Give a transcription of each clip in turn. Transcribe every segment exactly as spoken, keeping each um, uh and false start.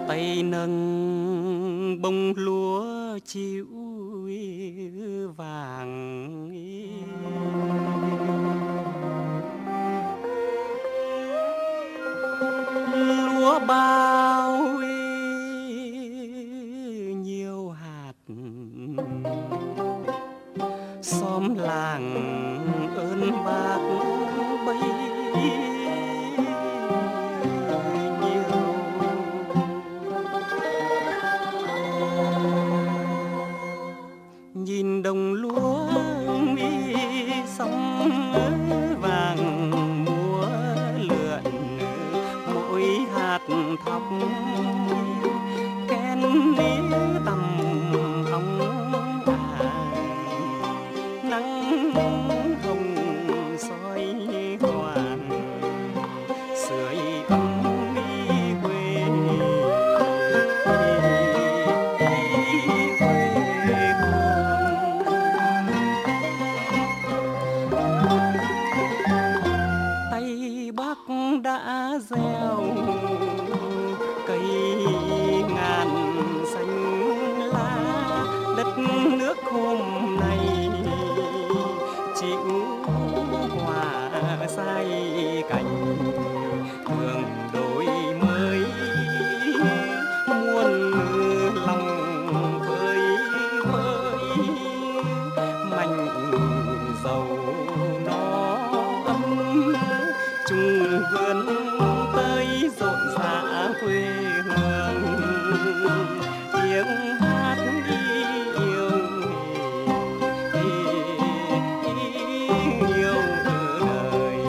tay nâng bông lúa chiếu vàng, lúa bao nhiều hạt, xóm làng ơn bác bấy nhiêu. Nhìn đồng lúa mi sóng vàng múa lượn, mỗi hạt thóc kén ní tầm óng ải, nắng hồng soi hoàn sưởi ấm mi quê quê hương. Tay bác đã gieo cây ngàn xanh lá, đất nước hôm nay chịu hòa sai cảnh, đường đổi mới muôn lòng vơi vơi, mạnh giàu nó ấm chung vườn tới rộn rã quê hương. Tiếng hát yêu yêu đời.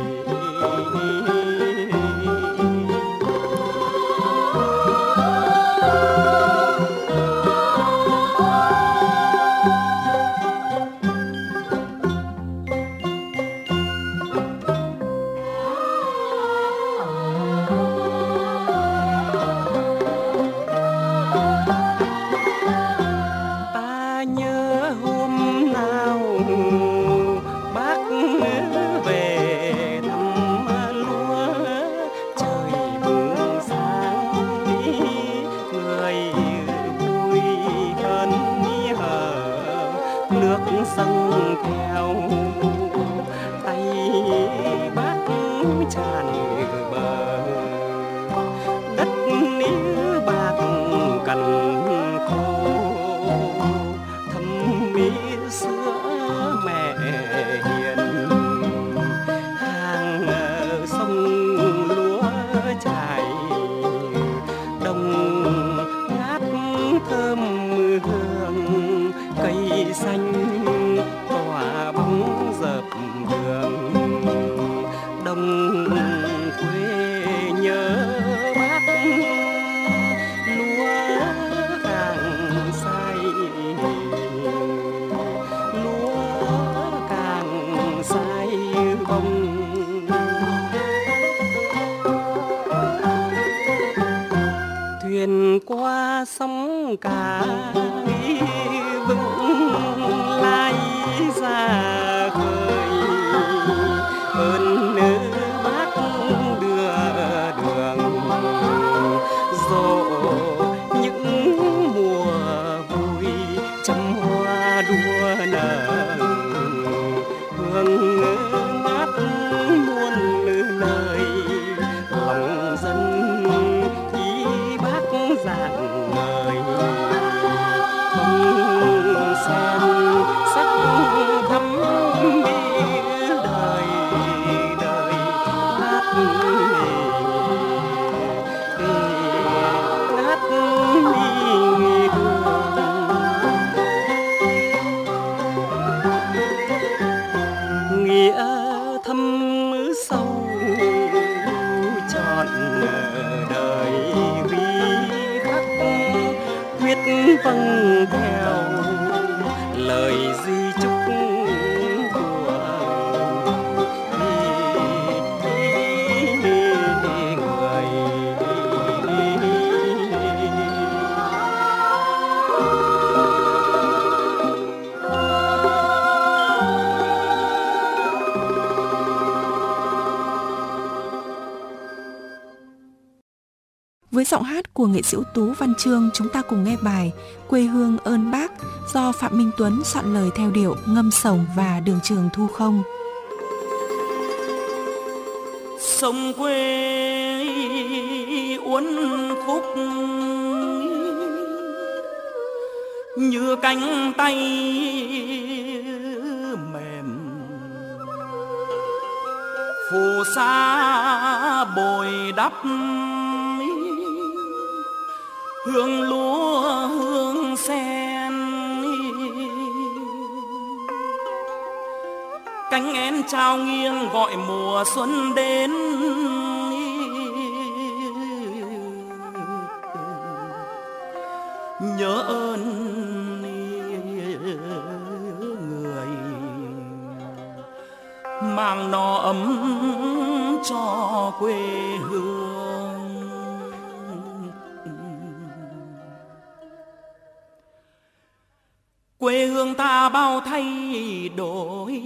Ta nhớ hôm nào bác về thăm lúa, trời bừng sáng người vui hơn hờ, nước dâng theo tay bác tràn bờ, đất níu bạc cằn khô, thấm mí sữa mẹ hiền, hàng sông lúa chảy đồng ngát thơm hương, cây xanh tỏa bóng dợp đường, đồng quê nhớ bác lúa càng say, lúa càng say bông. Thuyền qua sóng cả vững lai ra khơi, ơn nữ bác đưa đường rộ những mùa vui, trăm hoa đua nở hương ngát muôn nơi, lòng dân ý bác dạng ngời, không xem sắc thắm biết đời đời hát ngát mi hương, nghĩa thâm sâu trọn đời ghi khắc, quyết vâng theo lời di chúc của Với giọng hát của nghệ sĩ ưu tú Văn Chương, chúng ta cùng nghe bài Quê hương ơn Bác do Phạm Minh Tuấn soạn lời theo điệu ngâm sổng và Đường Trường Thu Không. Sông quê uốn khúc như cánh tay mềm, phù sa bồi đắp hương lúa hương sen, cánh én trao nghiêng gọi mùa xuân đến. Nhớ ơn người mang no ấm cho quê hương. Quê hương ta bao thay đổi,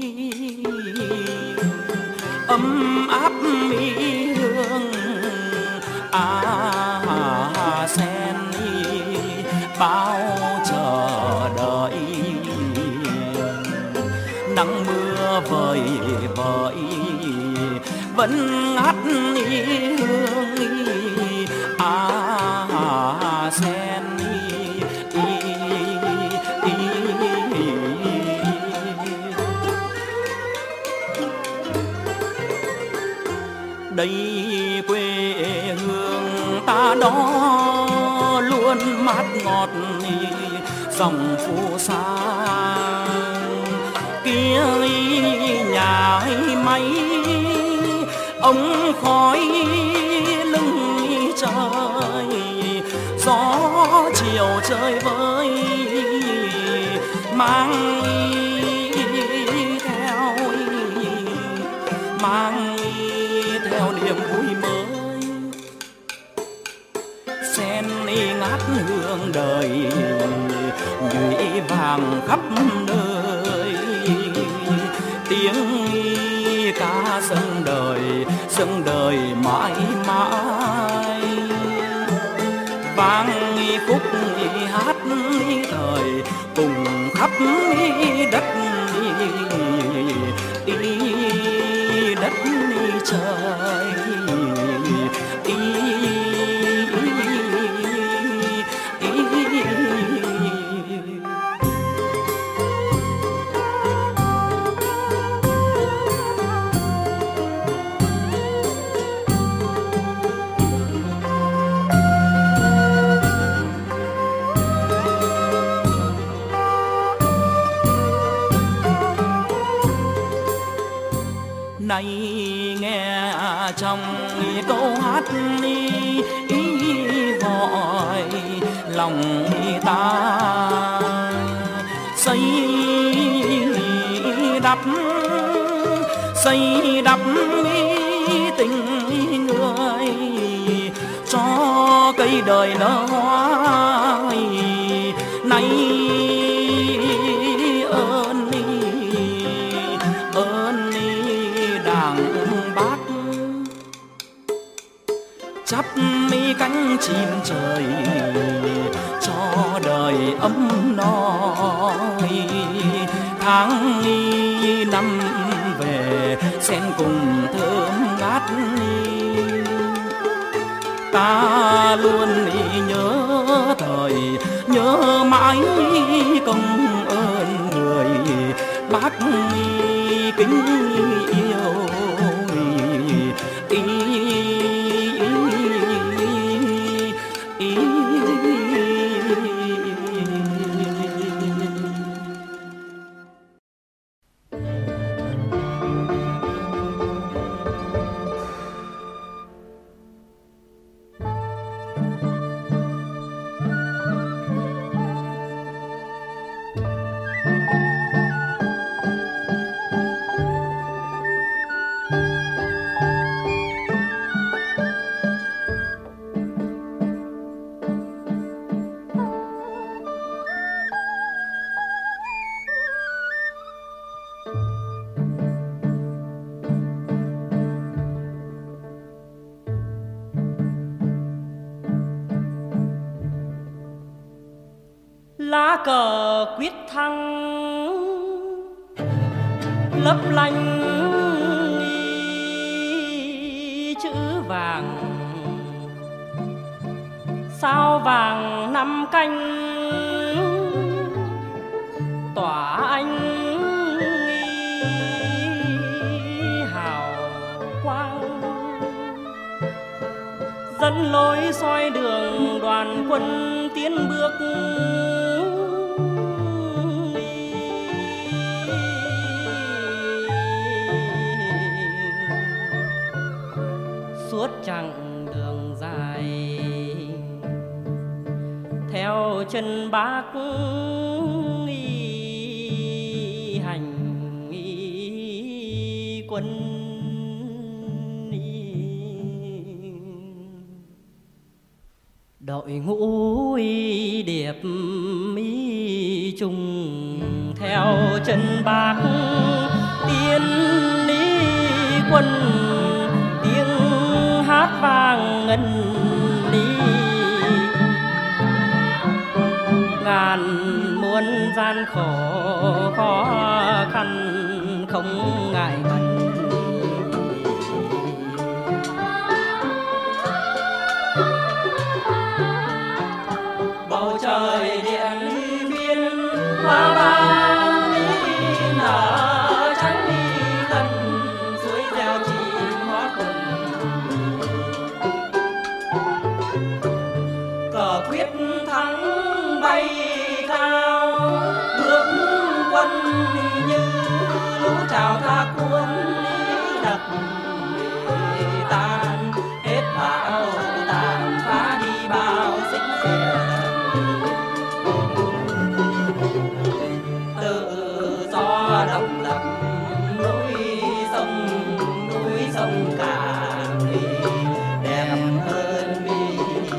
ấm áp mỹ hương à sen bao chờ đợi. Nắng mưa vời vợi vẫn ngát hương à sen. Đây quê hương ta đó luôn mát ngọt dòng phù sa, kia nhà máy ống khói lưng trời, gió chiều chơi với mang theo mang theo niềm vui mới. Sen ngát hương đời nhụy vàng khắp nơi, tiếng ca dâng đời dâng đời mãi mãi. Vang khúc hát thời cùng khắp đất đất trời. Này nghe trong câu hát ý, ý gọi lòng ta, xây đắp xây đắp tình người, cho cây đời nở hoa này. Ơn ơn Bác chắp mi cánh chim trời cho đời ấm no. Tháng năm về sen cùng thơm ngát, ta luôn nhớ thời nhớ mãi công ơn người Bác kính yêu. lá cờ quyết thắng lấp lánh chữ vàng, sao vàng năm canh tỏa ánh hào quang, dẫn lối soi đường đoàn quân tiến bước. Suốt chặng đường dài theo chân Bác hành quân, đội ngũ điệp mỹ trùng theo chân Bác tiến đi quân, tiếng hát vang ngân đi ngàn muôn gian khổ khó khăn không ngại ngần. Bầu trời điện biên hoa ban nở trắng đi gần, suối reo chim hót cùng cờ quyết thắng bay cao, bước quân như lũ trào tha cuốn đặc tan hết bão tàn phá đi bao xích xẻ, tự do độc lập núi sông núi sông cả đẹp hơn mi.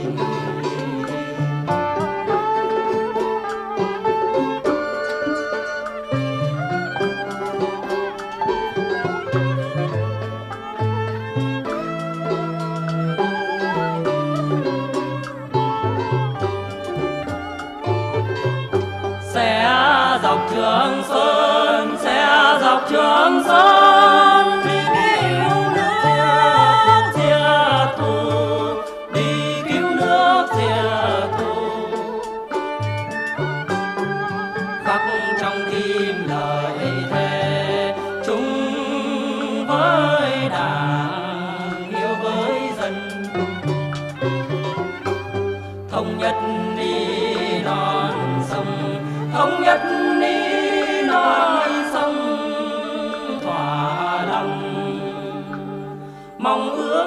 Sẽ dọc Trường Sơn, sẽ dọc Trường Sơn đi cứu nước diệt thù, đi cứu nước diệt thù, khắc trong tim lời thề chung với Đảng yêu với dân, thống nhất đi non sông, thống nhất đi non sông, thỏa lòng mong ước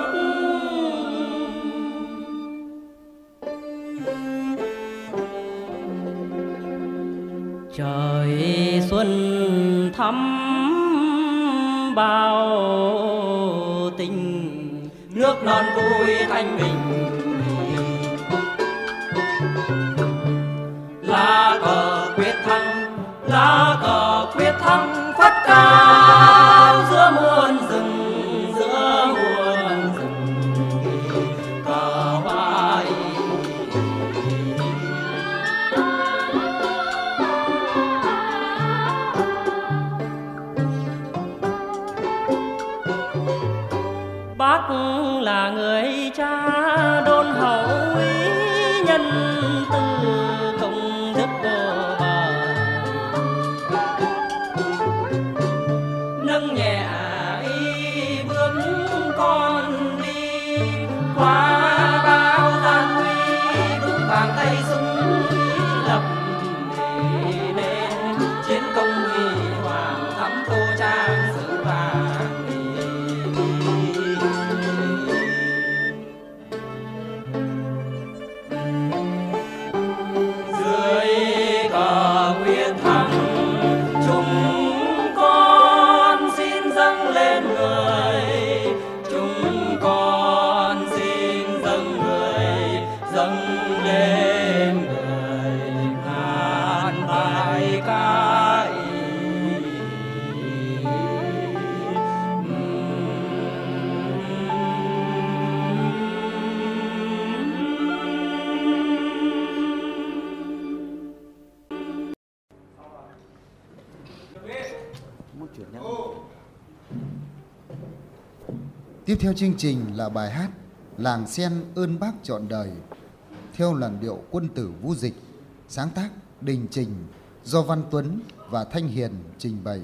trời xuân thắm bao tình, nước non vui thanh bình. Lá cờ quyết thắng, lá cờ quyết thắng phất cao giữa muôn rừng, giữa muôn rừng cờ hoa. Bác là người cha đôi Tiếp theo chương trình là bài hát Làng Sen ơn Bác trọn đời theo làn điệu Quân tử Vũ Dịch, sáng tác Đình Trình, do Văn Tuấn và Thanh Hiền trình bày.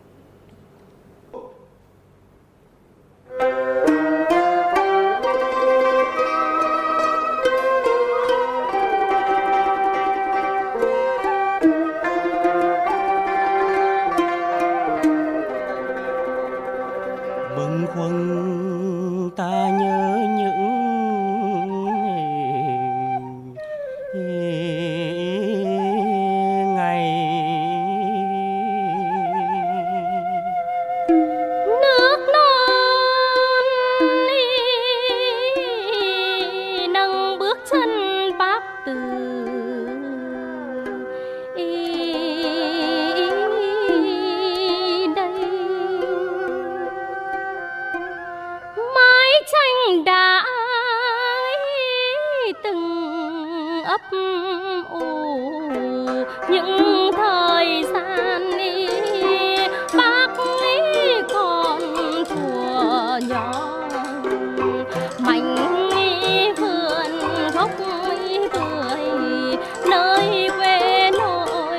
Bâng khuâng ta nhớ những ngày nước non nâng bước chân Bác từ đây. Mái tranh đã từng ấp ủ những thời gian đi Bác ấy còn thuở nhỏ, mảnh vườn gốc bưởi nơi quê nội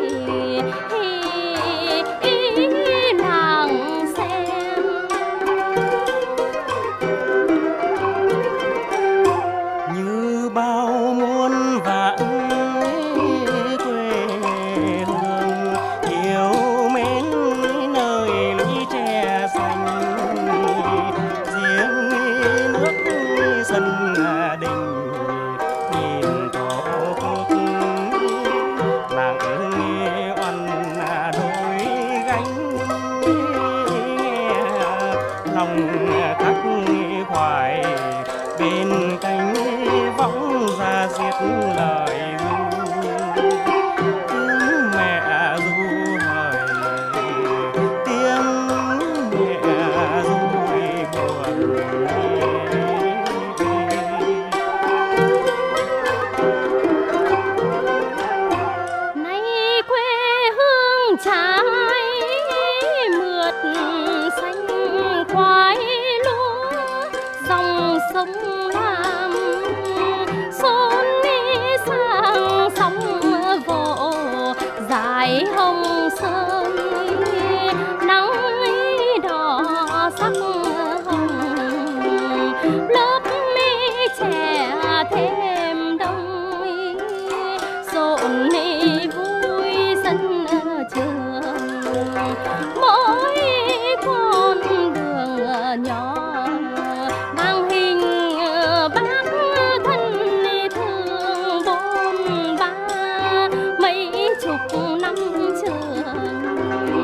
làng Sen. như bao muôn vạn quê hương yêu mến nơi lũy tre xanh, riêng nước sân đình nhìn tổ quốc nặng oằn đôi gánh, nghe lòng khắc khoải bên cánh võng ra giết lời ru. Tiếng mẹ ru hời, tiếng mẹ ru buồn. Nay quê hương trái mượt xanh khoái lúa, dòng sông Lam xôn đi sang sóng vỗ dài hồng sơn, nắng đỏ sắc hồng lớp mi trẻ thêm đông, rộn vui sân trường mỗi con đường nhỏ mang hình Bác thân thương bôn ba mấy chục năm trường.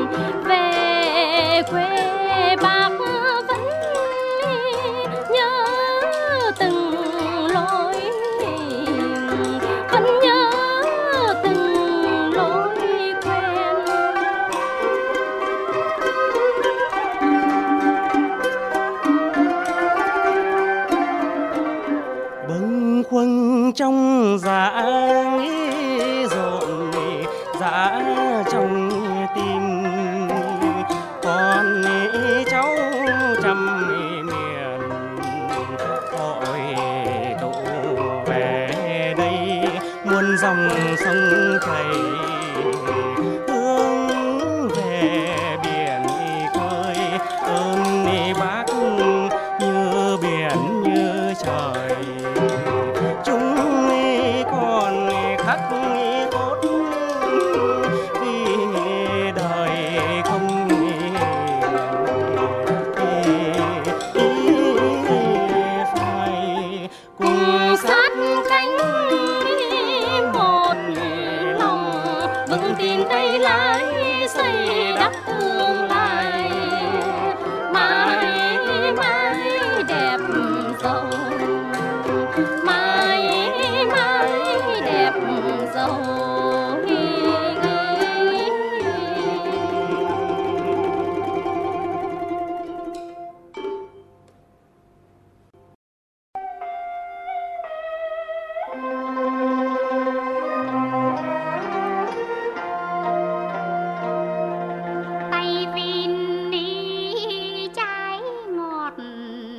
Về quê Bác vẫn nhớ từng lối, vẫn nhớ từng lối quen. Bâng khuâng trong dạ rộn dạ trong tim, con cháu trăm miền hội tụ về đây, muôn dòng sông chảy hướng về biển khơi. Ơn Bác như biển như trời, chúng còn khắc cốt vì đời không phải cùng Sát cánh một lòng vững tin tay lái xây đắp tương lai mãi mãi đẹp giàu, mãi mãi đẹp giàu. Tay vin đi trái ngọt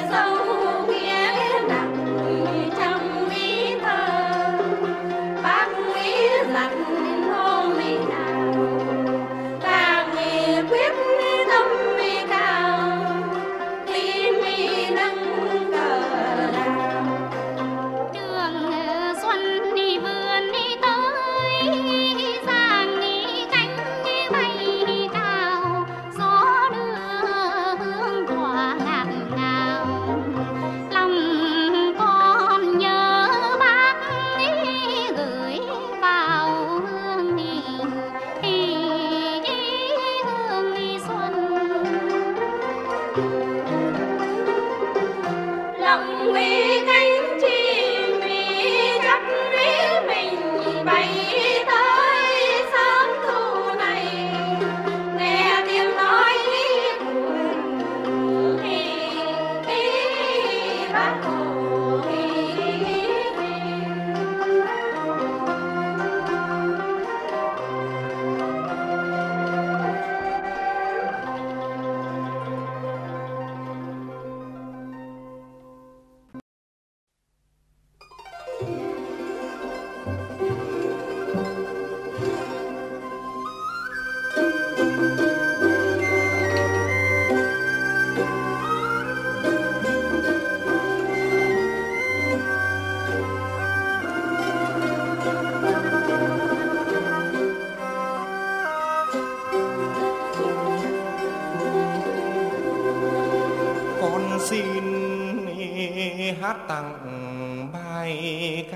hát tặng bài ca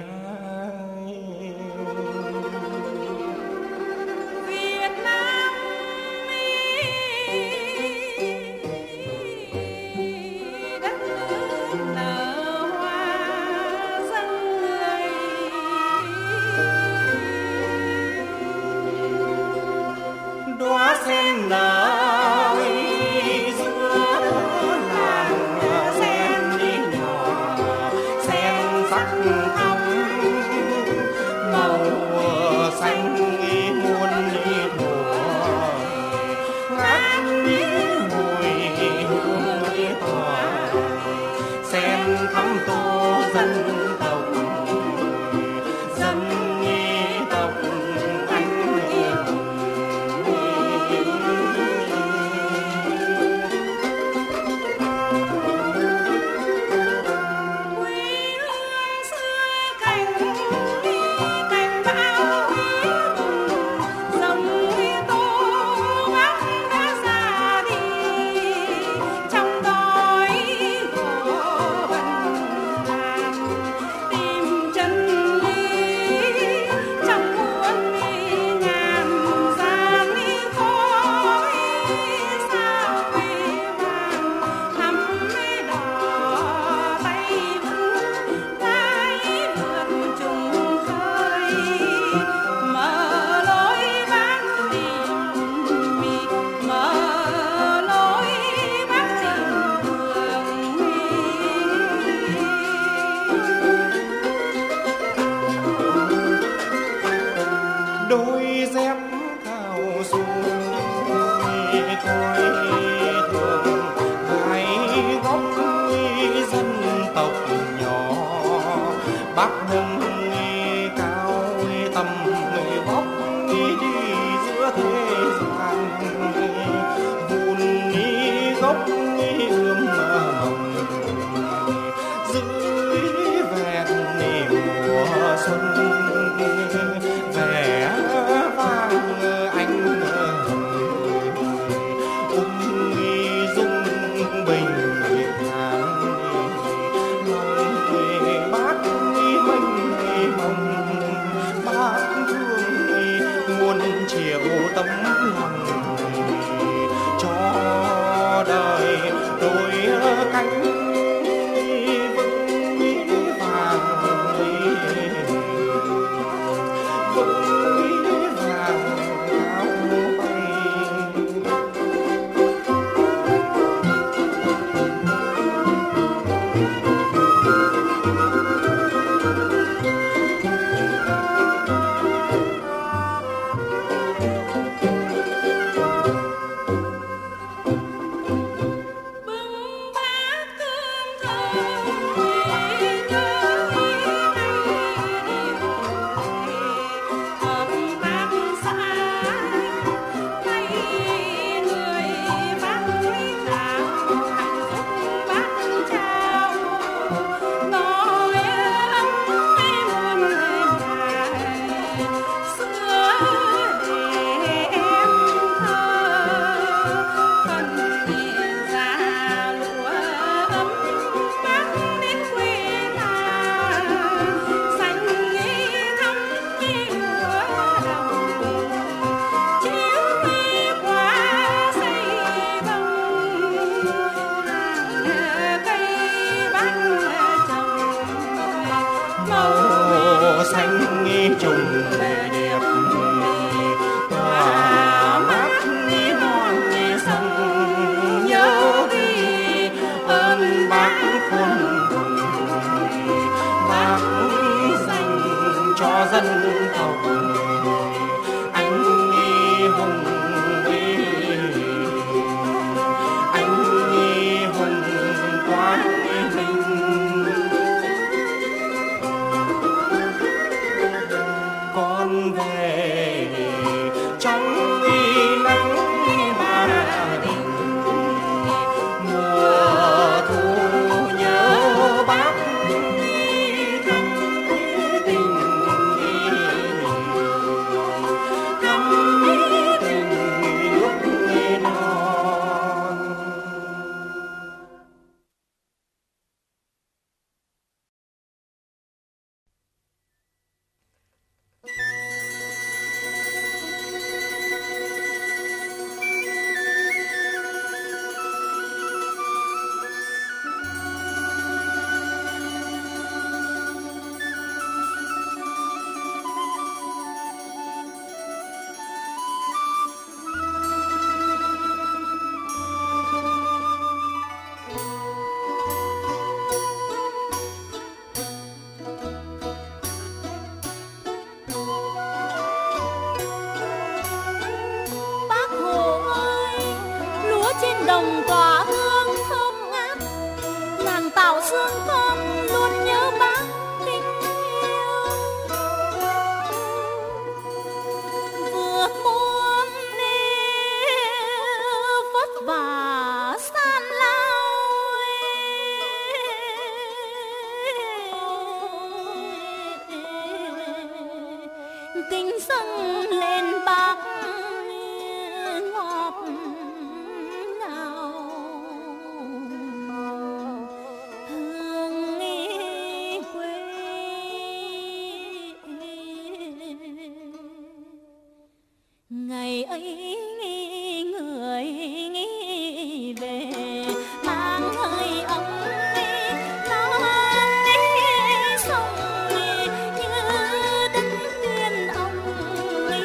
Việt Nam đất nước nở hoa dâng người, đóa sen nở bác trùng vẻ đẹp tỏa mắt non sông nhớ đi ơn bác khôn cùng bác dành cho dân tộc anh hùng anh hùng quang minh. Con về trong nắng ba đình mùa thu nhớ bác thắm tình thắm tình nước non. Bác Hồ ơi, lúa trên đồng tỏa hương thơm ngát, nàng Tảo Xương con luôn nhớ bác kính yêu. Vượt muôn đi vất vả san lao, tình dâng lên bác ngọt ngào hương quê. Ngày ấy người về mang hơi ấm non sông như đất tiên ông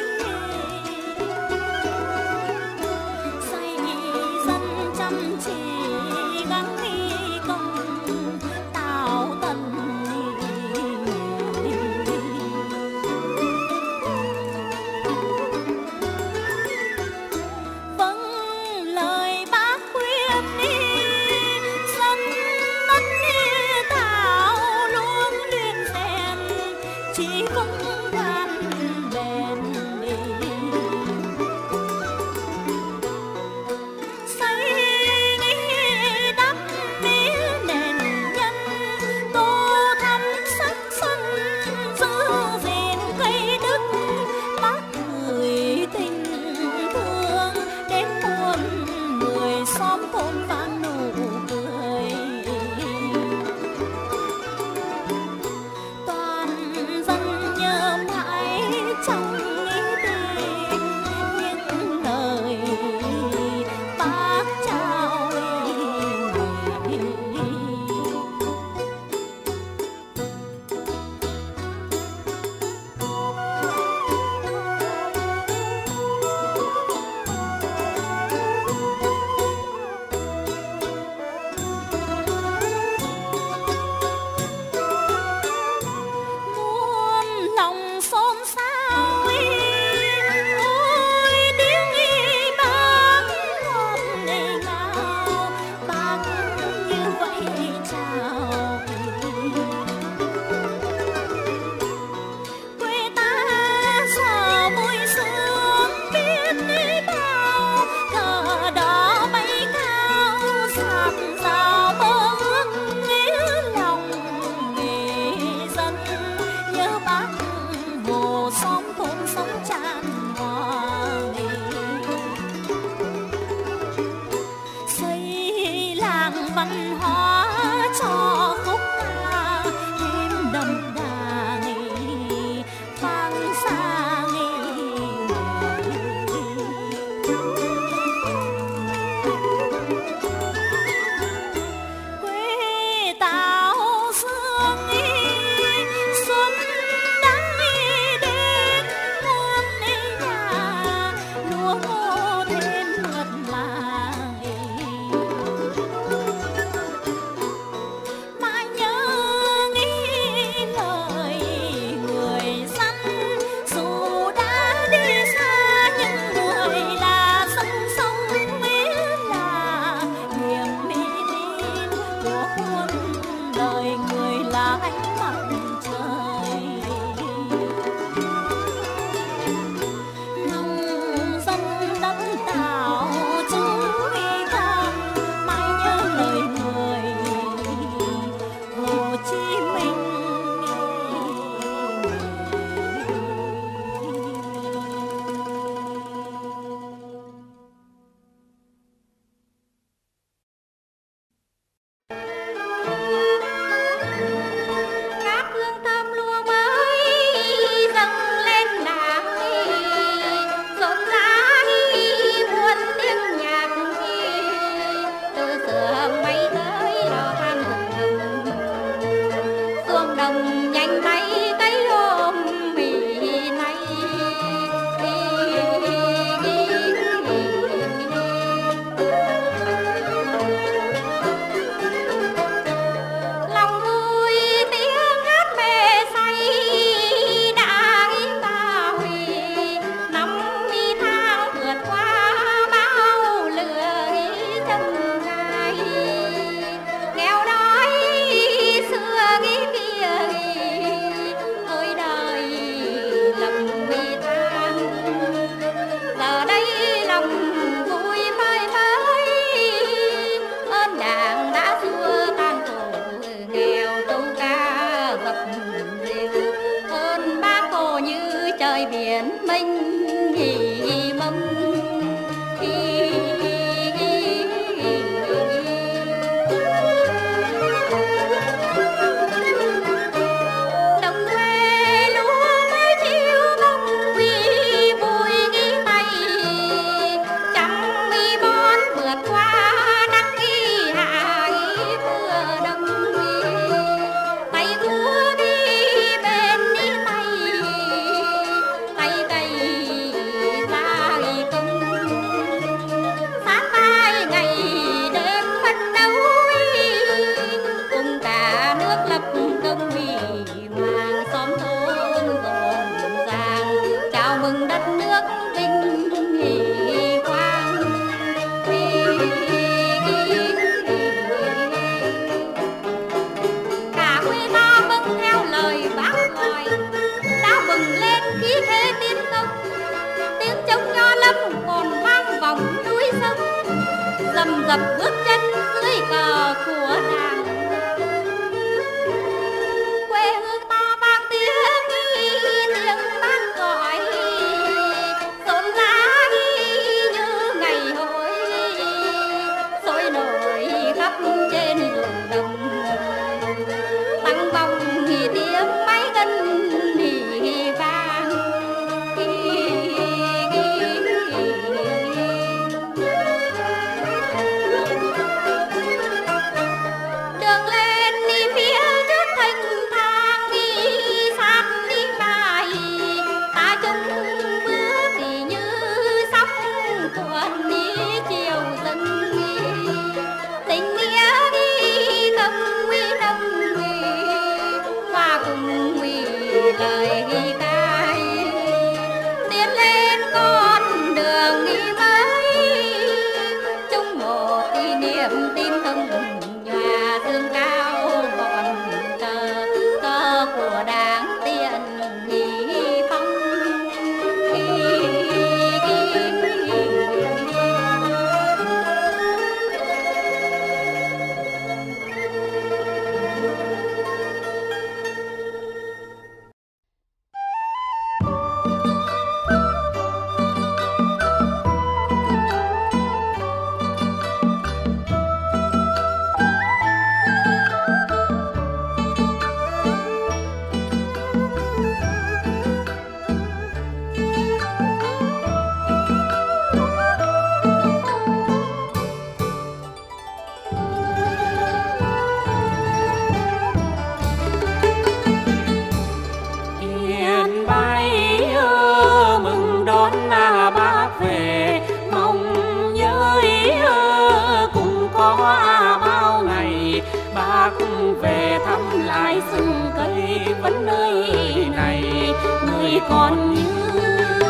lời người là ánh mặt trời. Nông dân đất đảo chú ý ca mãi nhớ lời người Hồ Chí Minh. Dập bước chân dưới cờ của nàng, quê hương ta vang tiếng tiếng bác gọi rộn rã như ngày hội sôi nổi khắp trên đường đồng, tăng vòng thì tiếng máy ngân thì vang. Lời ghi ca tiến lên con đường đi mới, chung một kỷ niệm tin thân nhòa dương cao ngọn cờ cờ của Đảng Tiền Nhị Phong. Về thăm lại rừng cây vẫn nơi này, người còn nhớ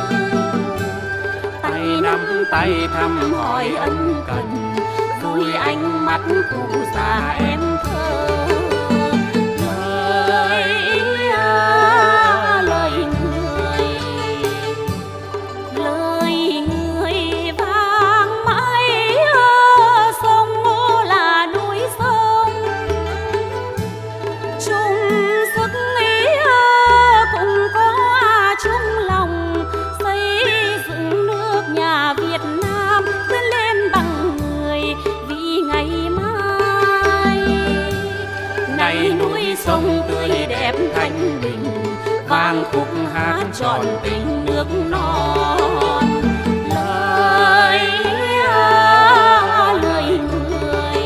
tay nắm tay thăm hỏi ân cần, rồi ánh mắt cụ già em thơ. này núi sông tươi đẹp thanh bình, vang khúc hát trọn tình nước non. Lời lời người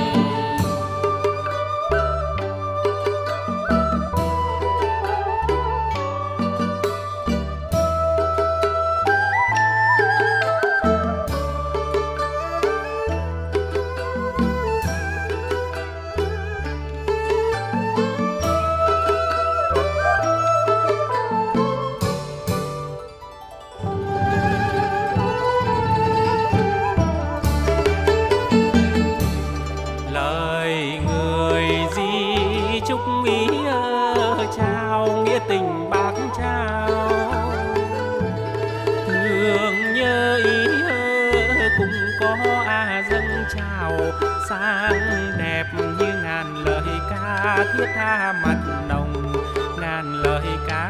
sáng đẹp như ngàn lời ca thiết tha mặn nồng ngàn lời ca.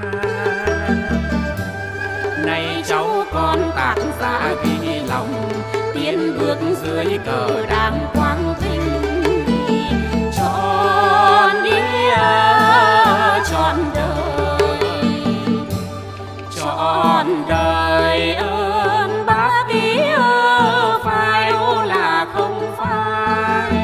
Này cháu con tác giả ghi lòng tiến bước dưới cờ đang quang vinh, trọn đi trọn đời trọn đời ơn bác ý phải là không phải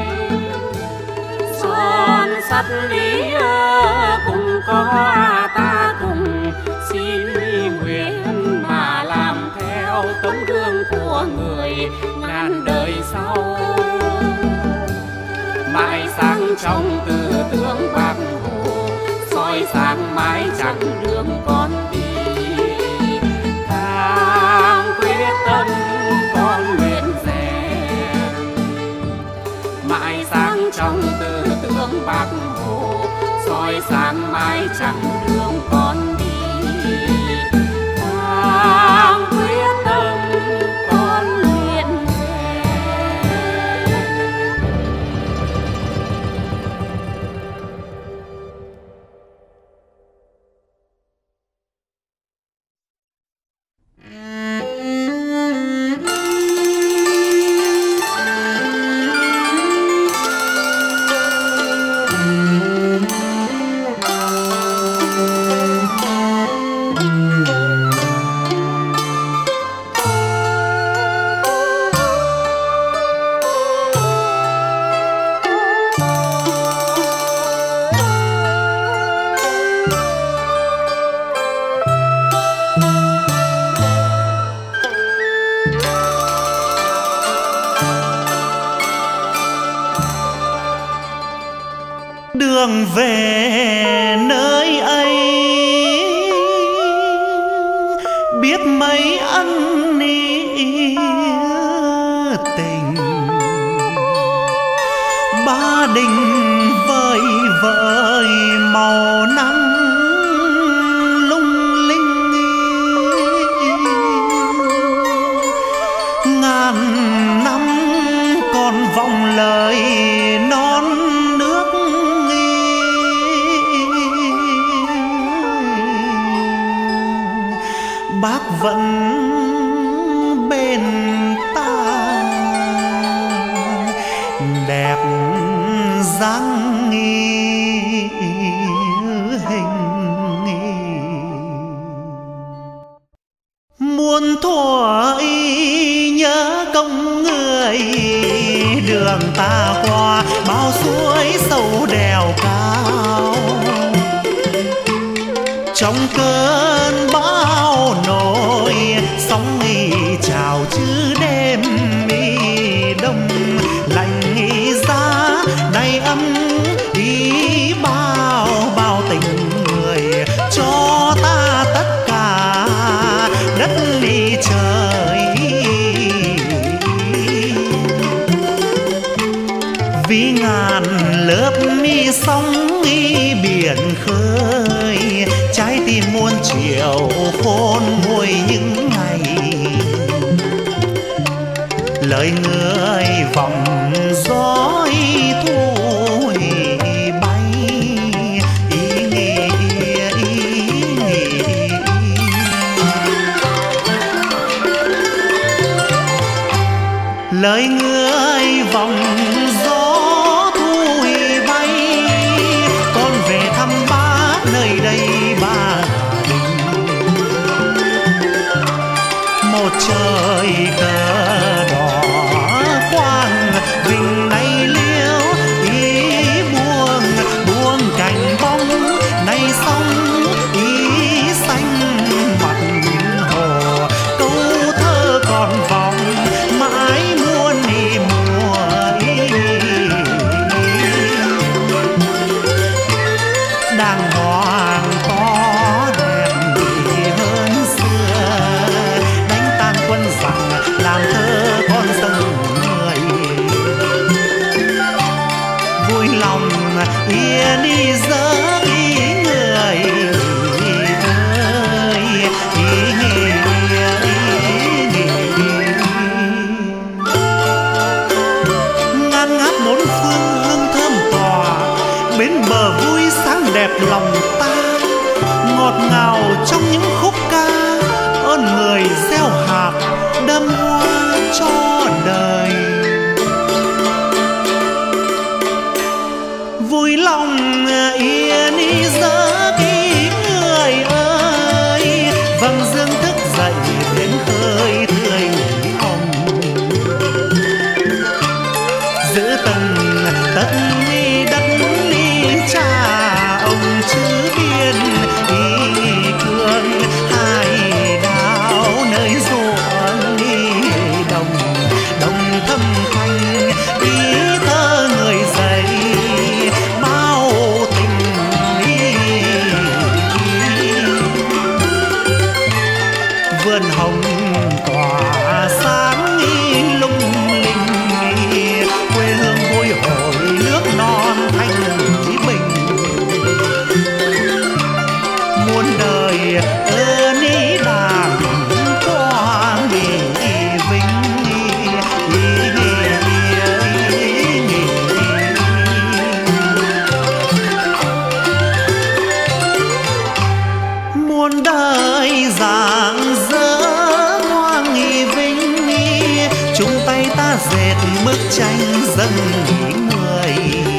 son sắt lý cùng có ta cùng xin nguyện mà làm theo tấm gương của người ngàn đời sau, mãi sáng trong tư tưởng Bác Hồ soi sáng mãi chặng đường con đi, càng quyết tâm con luyện rèn, mãi sáng trong tư tưởng Bác Hồ soi sáng mãi chặng đường con đi, càng quyết tâm con luyện rèn. Đường về nơi ấy biết mấy ân nghĩa tình, Ba Đình vơi vơi màu nắng lung linh, ngàn năm còn vọng lời non nước, Bác vẫn bên ta đẹp dáng hình, muôn thuở nhớ công người, đường ta qua bao suối sâu đèo cao, trong cơn bão nổi sóng nghi chào chứ đêm mi đông lạnh nghi giá đầy ấm ý bao bao tình người cho ta tất cả đất ly trời, vì ngàn lớp mi sóng mi biển khơi, trái tim muôn chiều khôn nguôi những ngày, lời người vòng gió thu bay ý nghĩa ý nghĩa. Lời người vòng gió thu bay trời cờ đỏ quang vinh này liêu ý buông buông cành bông này sông ý xanh mặt hồ câu thơ còn vòng mãi muôn đi mùa ý đàng hoàng có đẹp gì hơn xưa đánh tan quân giặc làm thơ con dân người vui lòng yên đi giấc ý người ơi ý nghĩa ngăn ngát bốn phương hương thơm tỏa bến bờ vui sáng đẹp lòng ta ngọt ngào trong những khúc ca ơn người gieo hạt đơm hoa cho đời vui lòng yên đi giấc ý người ơi vầng dương thức dậy đến khơi tươi nghỉ hồng giữ từng tất ly đất ly cha ông chữ biên ý cương hai đào nơi ruộng đi đồng đồng thâm thanh ý thơ người dậy bao tình ý vườn hồng tỏa sáng ý lung linh ý quê hương vui hồi nước non thanh bình muôn đời ơn ý đàn quang vinh muôn đời dạng dỡ ngoan nghi vinh chung tay ta dệt bức tranh dân nghỉ người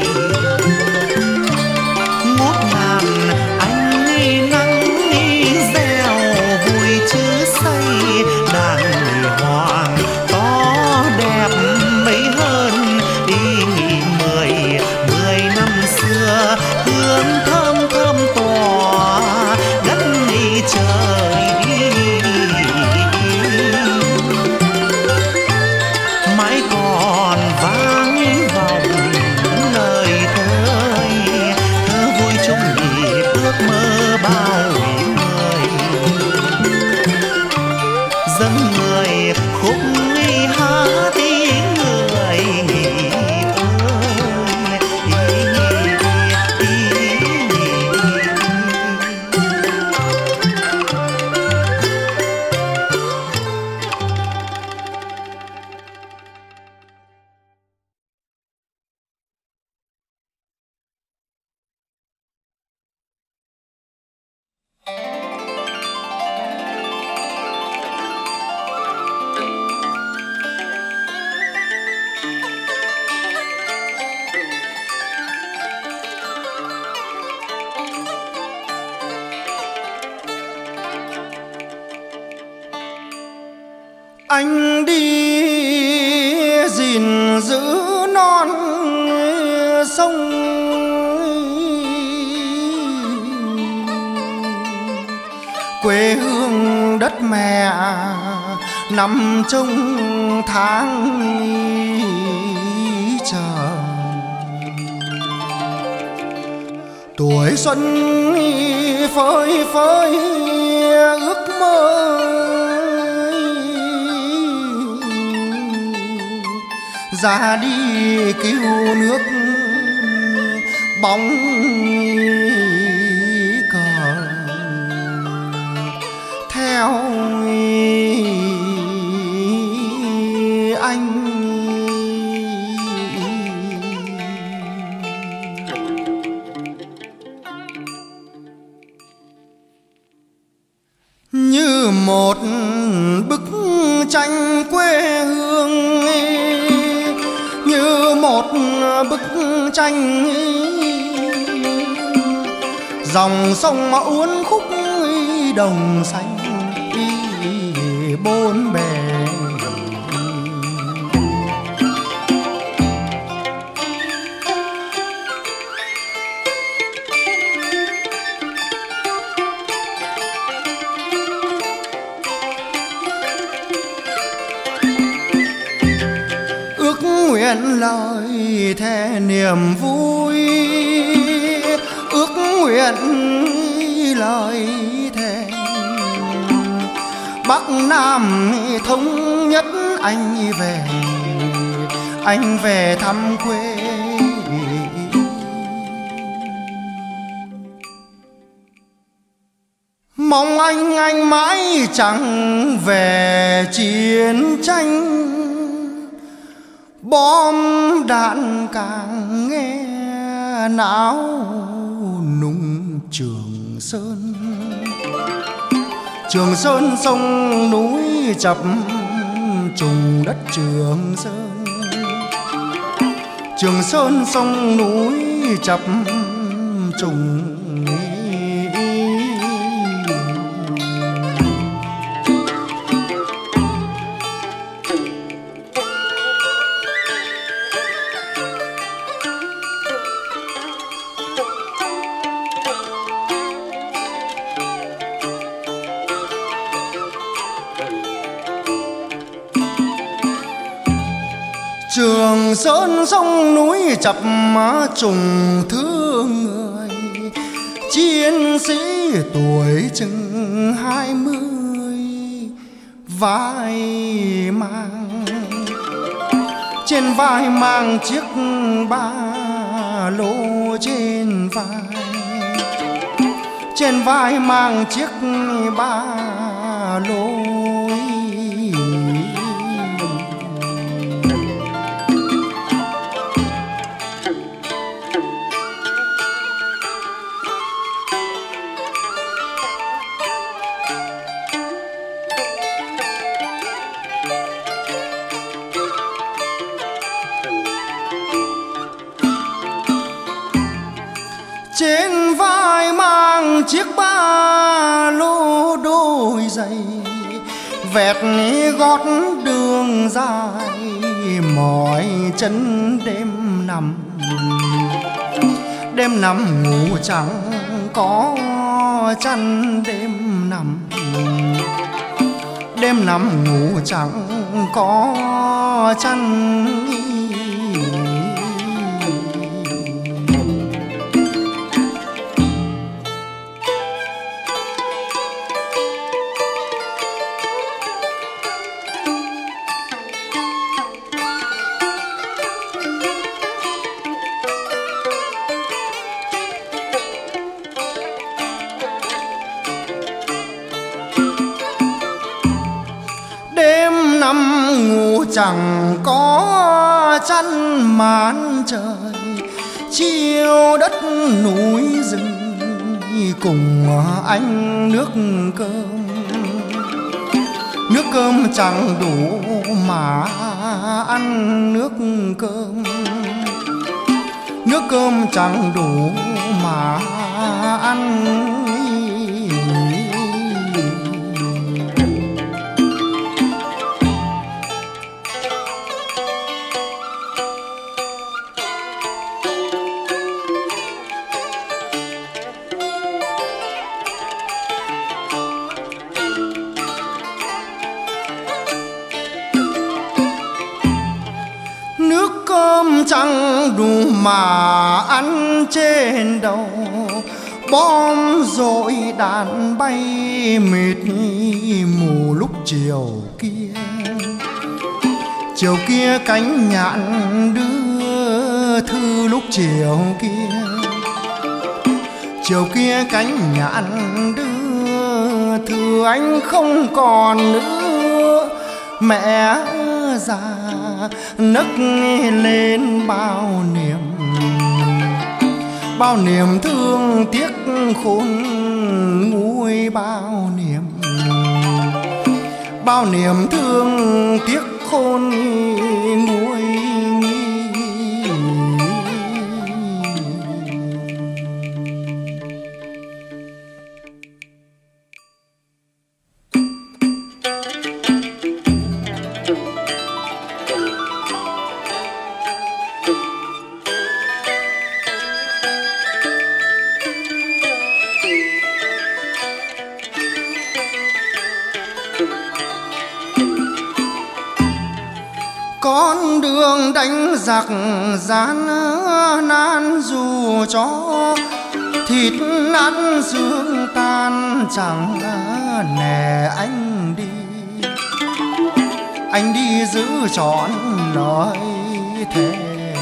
ngút ngàn anh đi nắng đi gieo vui chứ say đàn người hoàng to đẹp mấy hơn đi nghỉ mười mười năm xưa hương thơm thơm tỏa đất đi trời mãi còn vang vòng lời thơ thơ vui chung nhịp ước mơ bao người dân người khúc nghi hát tiếng người nghỉ ơi ý nghỉ ý nghỉ anh đi gìn giữ non sông quê hương đất mẹ nằm trong tháng chờ tuổi xuân phơi phới ước mơ ra đi cứu nước bóng cờ theo anh như một bức tranh quê hương như một bức tranh dòng sông uốn khúc đồng xanh bốn bề nhận lời thề niềm vui, ước nguyện lời thề Bắc Nam thống nhất, anh về anh về thăm quê. Mong anh anh mãi chẳng về chiến tranh, bom đạn càng nghe não nung Trường Sơn. Trường Sơn sông núi chập trùng đất Trường Sơn. Trường Sơn sông núi chập trùng. Trường Sơn sông núi chập trùng thương người, chiến sĩ tuổi chừng hai mươi, vai mang trên vai mang chiếc ba lô, trên vai trên vai mang chiếc ba lô. Trên vai mang chiếc ba lô đôi giày, vẹt gót đường dài, mỏi chân đêm nằm. Đêm nằm ngủ chẳng có chăn, đêm nằm Đêm nằm ngủ chẳng có chăn. Đêm nằm ngủ chẳng có chăn, màn trời chiều đất núi rừng, cùng anh nước cơm. Nước cơm chẳng đủ mà ăn nước cơm, nước cơm chẳng đủ mà ăn. Nước cơm chẳng đủ mà ăn trên đầu, bom dội đạn bay mịt mù lúc chiều kia. Chiều kia cánh nhạn đưa thư lúc chiều kia. Chiều kia cánh nhạn đưa thư anh không còn nữa. Mẹ già nấc lên bao niềm, bao niềm thương tiếc khôn nguôi, bao niềm bao niềm thương tiếc khôn nguôi. con đường đánh giặc gian nan dù cho thịt nát xương tan chẳng nề anh đi, anh đi giữ trọn lời thề.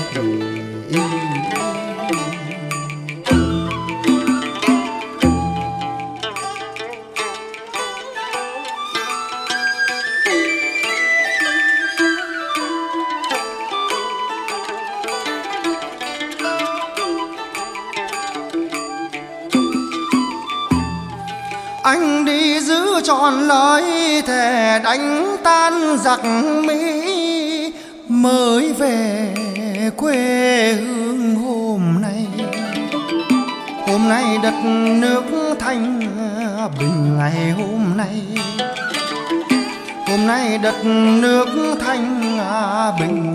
Anh đi giữ trọn lời thề đánh tan giặc Mỹ, mới về quê hương hôm nay. Hôm nay đất nước thanh bình ngày hôm nay, hôm nay đất nước thanh bình.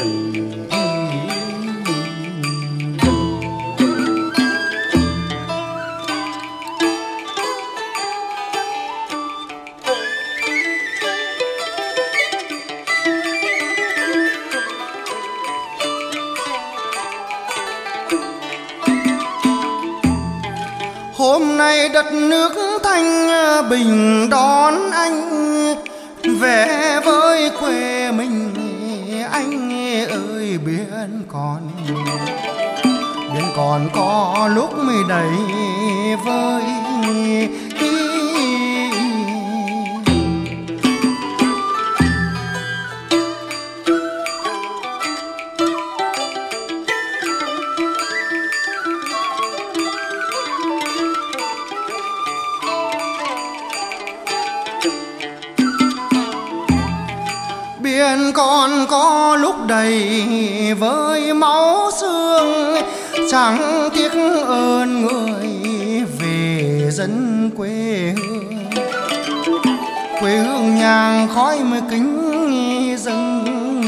Hôm nay đất nước thanh bình đón anh về với quê mình. Anh ơi biển còn, biển còn có lúc mới đầy vơi. Biển còn có lúc đầy với máu xương, chẳng tiếc ơn người về dân quê hương. Quê hương nhang khói mới kính dâng.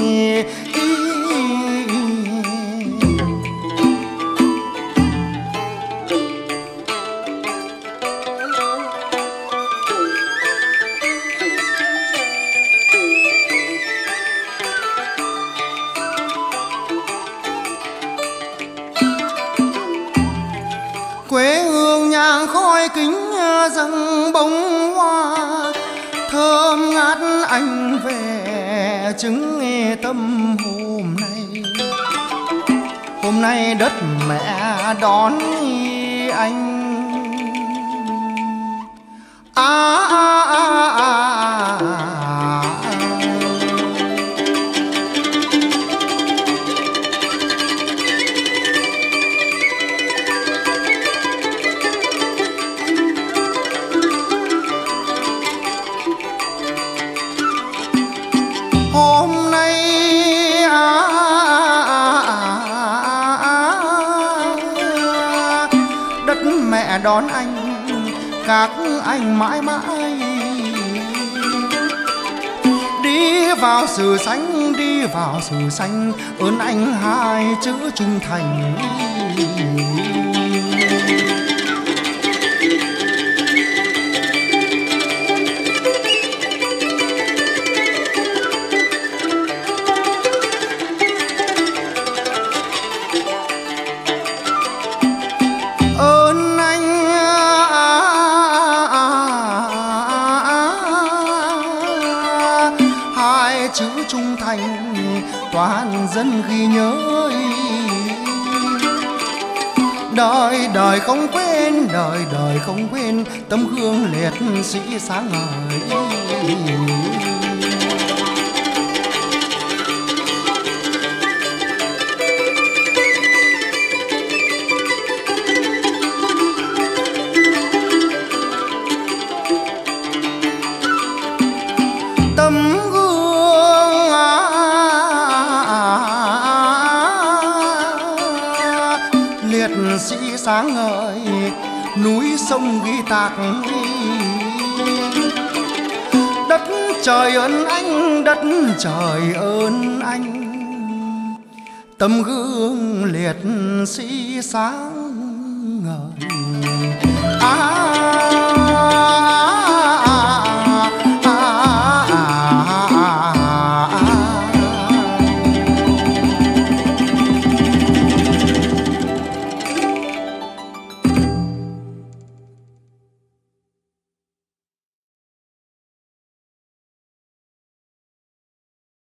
Quê hương nhang khói kính dâng bông hoa thơm ngát anh về chứng tâm hôm nay. Hôm nay đất mẹ đón anh. À, à, à, à, à. Hôm nay à, à, à, à, đất mẹ đón anh, các anh mãi mãi đi vào sự xanh, đi vào sự xanh. Ơn anh hai chữ trung thành. Chữ trung thành toàn dân ghi nhớ. Đời đời không quên, đời đời không quên tấm gương liệt sĩ sáng ngời. Tấm liệt sĩ sáng ngời, núi sông ghi tạc. Đất trời ơn anh, đất trời ơn anh, tấm gương liệt sĩ sáng ngời.